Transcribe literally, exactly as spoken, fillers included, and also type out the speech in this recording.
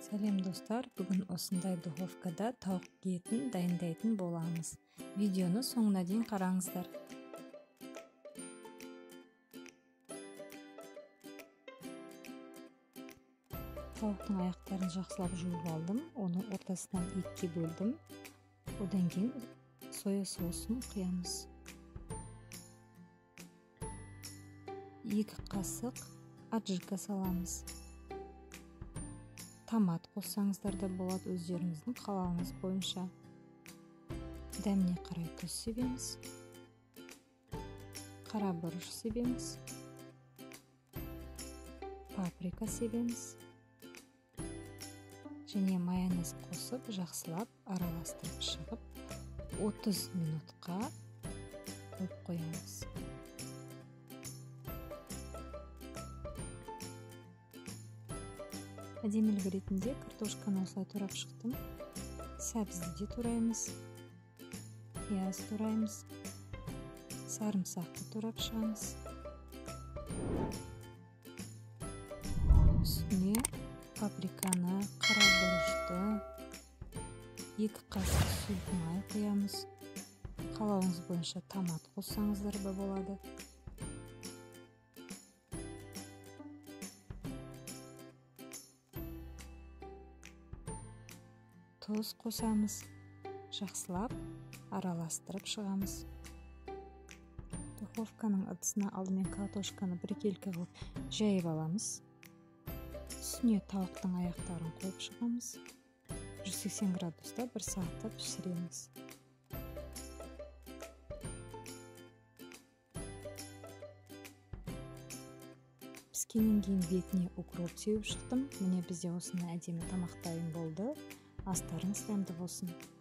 Сәлем достар, бүгін осындай духовкада тауық етін дайындайтын боламыз. Видеоны соңына дейін қараңыздар. Тауықтың аяқтарын жақсылап жуып алдым, оны ортасынан екіге бөлдім. Одан кейін соя соусын құямыз. екі қасық аджика саламыз. Томат қоссаңыздар да болады, өздеріңіздің қалауыңыз бойынша. Дәміне қарай тұз себеміз. Қара бұрыш себеміз. Паприка себеміз. Және майонез қосып, жақсылап араластырып шығып, отыз минутқа қойып қоямыз. Әдемілік ретінде картошканы осылай турап шықтым. Сәбізді де тураймыз. Пияз тураймыз. Сарымсақты турап шығамыз. Үстіне паприканы, қара бұрышты, екі қасық сүт май құямыз. Қалауыңыз бойынша томат қоссаңыздар да болады. Тұз қосамыз, жақсылап араластырып шығамыз. Духовканың ыдысына алдымен картошканы біркелкі қылып жайып аламыз. Үстіне тауықтың аяқтарын қойып шығамыз. жүз сексен градуста бір сағатта пішіреміз. Піскеннен кейін бетіне укроп сеуіп шықтым. Міне бізде осындай әдемі тамақ дайын болды. Астарыңыз дәмді болсын.